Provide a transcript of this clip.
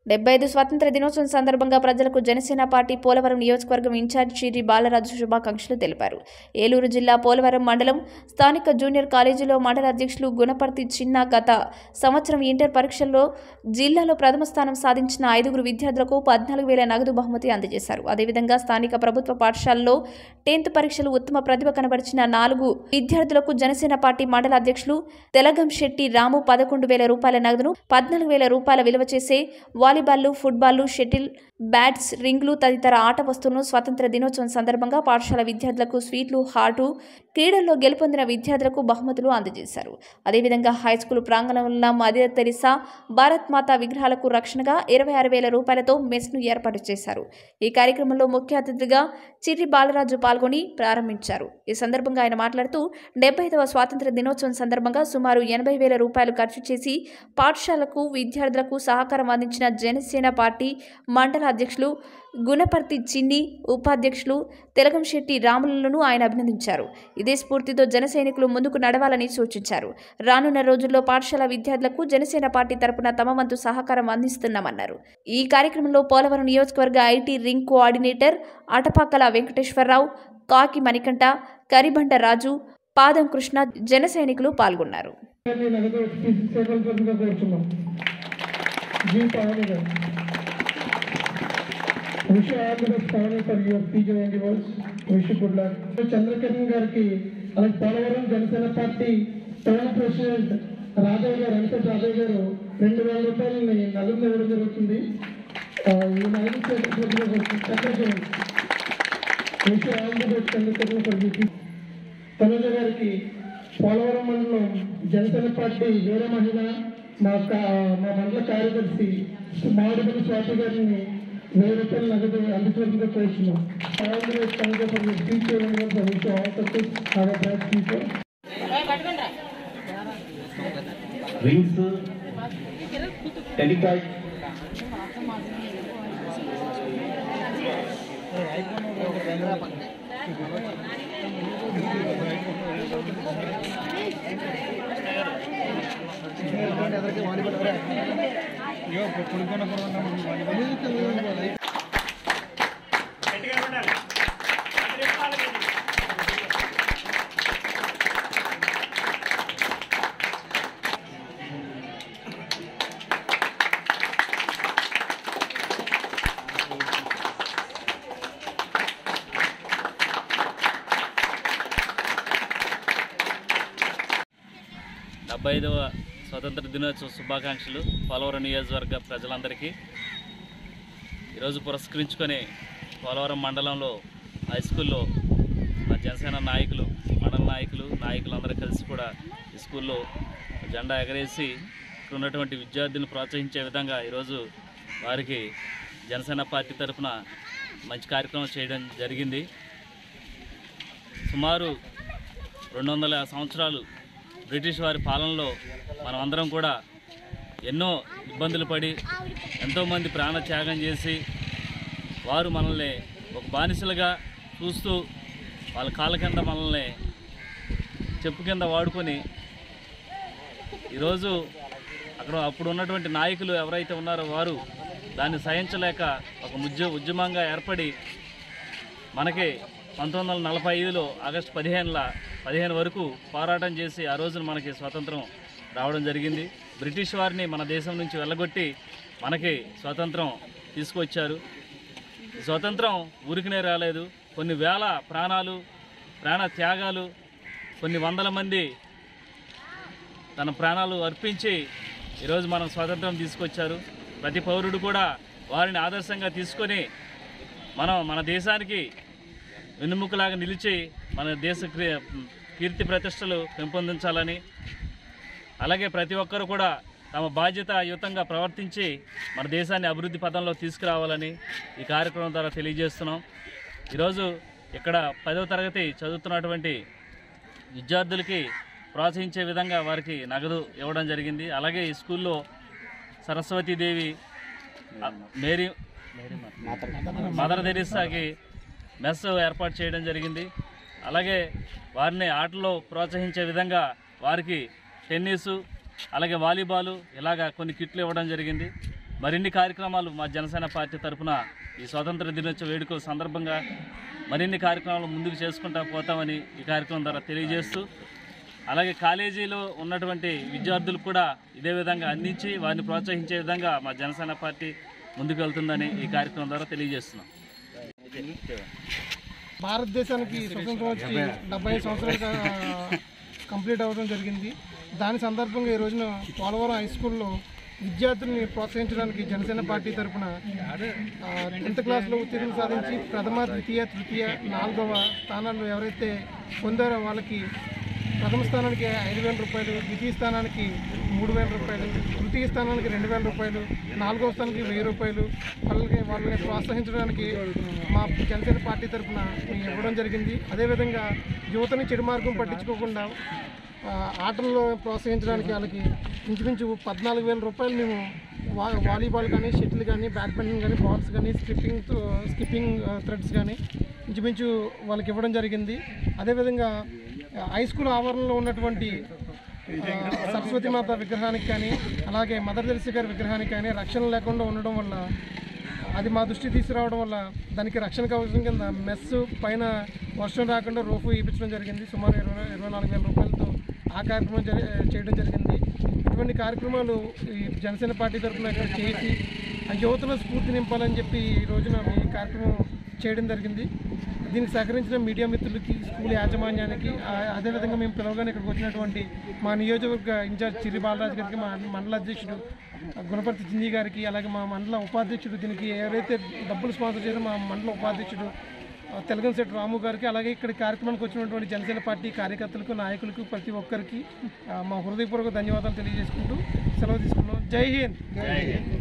75 స్వాతంత్ర దినోత్సవం సందర్భంగా ప్రజలకు జనసేన పార్టీ పోలవరం నియోజకవర్గం ఇన్ఛార్జ్ చిర్రి బాలరాజు శుభాకాంక్షలు తెలిపారు. ఏలూరు జిల్లా పోలవరం మండలం స్థానిక జూనియర్ కాలేజీలో మండల అధ్యక్షులు గుణపర్తి చిన్న గత సంవత్సరం ఇంటర్ పరీక్షల్లో జిల్లాలో ప్రథమ స్థానం సాధించిన 5 విద్యార్థులకు 14,000 నగదు బహుమతి అందజేశారు. అదేవిధంగా స్థానిక ప్రభుత్వ పాఠశాలలో 10th పరీక్షలు ఉత్తమ ప్రతిభ కనబరిచిన 4 విద్యార్థులకు జనసేన పార్టీ మండల అధ్యక్షులు తెలగంశెట్టి రాము 11,000 రూపాయల నగదును 14,000 రూపాయల విలువ చేసే వాలీబాల్, ఫుట్బాల్, షటిల్, బ్యాట్స్, రింగ్లు తదితర ఆట వస్తువులను స్వాతంత్ర దినోత్సవం సందర్భంగా పాఠశాల విద్యార్థులకు స్వీట్లు, హాటు, క్రీడల్లో గెలుపొందిన విద్యార్థులకు బహుమతులు అందజేశారు. అదేవిధంగా హైస్కూల్ ప్రాంగణంలో మదర్ తెరిసా, భారత్ మాతా విగ్రహాలకు రక్షణగా 26,000 రూపాయలతో మెస్ను ఏర్పాటు చేశారు. ఈ కార్యక్రమంలో ముఖ్య అతిథిగా చిర్రి బాలరాజు పాల్గొని ప్రారంభించారు. ఈ సందర్భంగా ఆయన మాట్లాడుతూ 75వ స్వాతంత్ర దినోత్సవం సందర్భంగా సుమారు 80,000 రూపాయలు ఖర్చు చేసి పాఠశాలకు విద్యార్థులకు సహకారం అందించిన జనసేన పార్టీ మండల అధ్యక్షులు గుణపర్తి చిన్ని, ఉపాధ్యక్షులు తెలగంశెట్టి రాములను ఆయన అభినందించారు. ఇదే స్ఫూర్తితో జన సైనికులు ముందుకు నడవాలని సూచించారు. రానున్న రోజుల్లో పాఠశాల విద్యార్థులకు జనసేన పార్టీ తరపున తమ వంతు సహకారం అందిస్తున్నామన్నారు. ఈ కార్యక్రమంలో పోలవరం నియోజకవర్గ IT wing coordinator Atapakala Venkateswararao, Kaki Manikanta, కరిబండ రాజు, పాదం కృష్ణ, జన సైనికులు పాల్గొన్నారు. చంద్రకిరణ్ గారికి అలాగే Polavaram Janasena party town president Rajaiah garu, Venkata Rajaiah గారు 2,000 రూపాయలని నగదు ఇవ్వడం జరుగుతుంది. ఈ నగదు తనుజ గారికి పోలవరం మండలం జనసేన పార్టీ వీర మహిళ మా మండల కార్యదర్శి మామిడిపల్లి స్వాతి గారిని 1,000 రూపాయల నగదు అందుకోవడంతో కోరుతున్నాం. రింగ్స్, టెలికాట్, డెబ్బైదవ స్వతంత్ర దినోత్సవ శుభాకాంక్షలు పోలవరం నియోజకవర్గ ప్రజలందరికీ. ఈరోజు పురస్కరించుకొని పోలవరం మండలంలో హై స్కూల్లో మా జనసేన నాయకులు, మండల నాయకులందరూ కలిసి కూడా ఈ స్కూల్లో జెండా ఎగరేసి ఇక్కడ ఉన్నటువంటి విద్యార్థులను ప్రోత్సహించే విధంగా ఈరోజు వారికి జనసేన పార్టీ తరఫున మంచి కార్యక్రమం చేయడం జరిగింది. సుమారు 200 సంవత్సరాలు బ్రిటిష్ వారి పాలనలో మనం అందరం కూడా ఎన్నో ఇబ్బందులు పడి ఎంతోమంది ప్రాణత్యాగం చేసి వారు మనల్ని ఒక బానిసలుగా చూస్తూ వాళ్ళ కాళ్ళ కింద మనల్ని చెప్పు కింద వాడుకొని ఈరోజు అప్పుడు ఉన్నటువంటి నాయకులు ఎవరైతే ఉన్నారో వారు దాన్ని సహించలేక ఒక ఉద్యమంగా ఏర్పడి మనకి 1945లో ఆగస్టు 15 వరకు పోరాటం చేసి ఆ రోజున మనకి స్వాతంత్రం రావడం జరిగింది. బ్రిటిష్ వారిని మన దేశం నుంచి వెళ్ళగొట్టి మనకి స్వాతంత్రం తీసుకొచ్చారు. స్వాతంత్రం ఊరికినే రాలేదు. కొన్ని వేల ప్రాణ త్యాగాలు, కొన్ని వందల మంది తన ప్రాణాలు అర్పించి ఈరోజు మనం స్వాతంత్రం తీసుకొచ్చారు. ప్రతి పౌరుడు కూడా వారిని ఆదర్శంగా తీసుకొని మన దేశానికి వెన్నుముకలాగా నిలిచి మన దేశ కీర్తి ప్రతిష్టలు పెంపొందించాలని, అలాగే ప్రతి ఒక్కరు కూడా తమ బాధ్యతాయుతంగా ప్రవర్తించి మన దేశాన్ని అభివృద్ధి పథంలో తీసుకురావాలని ఈ కార్యక్రమం ద్వారా తెలియజేస్తున్నాం. ఈరోజు ఇక్కడ 10వ తరగతి చదువుతున్నటువంటి విద్యార్థులకి ప్రోత్సహించే విధంగా వారికి నగదు ఇవ్వడం జరిగింది. అలాగే ఈ స్కూల్లో సరస్వతీదేవి, మదర్ తెరిసాకి మెస్ ఏర్పాటు చేయడం జరిగింది. అలాగే వారిని ఆటలో ప్రోత్సహించే విధంగా వారికి టెన్నిసు, అలాగే వాలీబాలు ఇలాగా కొన్ని కిట్లు ఇవ్వడం జరిగింది. మరిన్ని కార్యక్రమాలు మా జనసేన పార్టీ తరఫున ఈ స్వాతంత్ర దినోత్సవ వేడుకల సందర్భంగా మరిన్ని కార్యక్రమాలు ముందుకు చేసుకుంటూ పోతామని ఈ కార్యక్రమం ద్వారా తెలియజేస్తూ, అలాగే కాలేజీలో ఉన్నటువంటి విద్యార్థులకు కూడా ఇదే విధంగా అందించి వారిని ప్రోత్సహించే విధంగా మా జనసేన పార్టీ ముందుకు వెళ్తుందని ఈ కార్యక్రమం ద్వారా తెలియజేస్తున్నాం. భారతదేశానికి స్వతంత్రం వచ్చి 75 సంవత్సరాలుగా కంప్లీట్ అవ్వడం జరిగింది. దాని సందర్భంగా ఈ రోజున పోలవరం హై స్కూల్లో విద్యార్థుల్ని ప్రోత్సహించడానికి జనసేన పార్టీ తరఫున 10th క్లాస్లో ఉత్తీర్ణత సాధించి ప్రథమ, ద్వితీయ, తృతీయ, 4వ స్థానాలు ఎవరైతే పొందారో వాళ్ళకి ప్రథమ స్థానానికి 5,000 రూపాయలు, ద్వితీయ స్థానానికి 3,000 రూపాయలు, తృతీయ స్థానానికి 2,000 రూపాయలు, 4వ స్థానానికి 1,000 రూపాయలు వాళ్ళని ప్రోత్సహించడానికి మా జనసేన పార్టీ తరఫున మేము ఇవ్వడం జరిగింది. అదేవిధంగా యువతని చెడు మార్గం పట్టించుకోకుండా ఆటల్లో ప్రోత్సహించడానికి వాళ్ళకి ఇంచుమించు 14,000 రూపాయలు మేము వాలీబాల్ కానీ, షటిల్ కానీ, బ్యాడ్మింటన్ కానీ, బాల్స్ కానీ, స్కిప్పింగ్ థ్రెడ్స్ కానీ ఇంచుమించు వాళ్ళకి ఇవ్వడం జరిగింది. అదేవిధంగా హై స్కూల్ ఆవరణలో ఉన్నటువంటి సరస్వతి మాత విగ్రహానికి కానీ, అలాగే మదర్ తెరెసా గారి విగ్రహానికి కానీ రక్షణ లేకుండా ఉండడం వల్ల, అది మా దృష్టి తీసుకురావడం వల్ల దానికి రక్షణ కవచం కింద మెస్ పైన వర్షం రాకుండా రూఫ్ ఇప్పించడం జరిగింది. సుమారు 24,000 రూపాయలతో ఆ కార్యక్రమం చేయడం జరిగింది. ఇటువంటి కార్యక్రమాలు ఈ జనసేన పార్టీ తరఫున ఇక్కడ చేసి ఆ యువతలో స్ఫూర్తి నింపాలని చెప్పి ఈ రోజున ఈ కార్యక్రమం చేయడం జరిగింది. దీనికి సహకరించిన మీడియా మిత్రులకి, స్కూల్ యాజమాన్యానికి, అదేవిధంగా మేము పిలవగానే ఇక్కడికి వచ్చినటువంటి మా నియోజకవర్గ ఇన్ఛార్జ్ చిర్రి బాలరాజు గారికి, మా మండల అధ్యక్షుడు గుణపర్తి చింజీ గారికి, అలాగే మా మండల ఉపాధ్యక్షుడు, దీనికి ఎవరైతే డబ్బులు స్పాన్సర్ చేశారో మా మండల ఉపాధ్యక్షుడు తెలగంశెట్టి రాము గారికి, అలాగే ఇక్కడ కార్యక్రమానికి వచ్చినటువంటి జనసేన పార్టీ కార్యకర్తలకు, నాయకులకు, ప్రతి ఒక్కరికి మా హృదయపూర్వక ధన్యవాదాలు తెలియజేసుకుంటూ సెలవు తీసుకున్నాం. జై హింద్.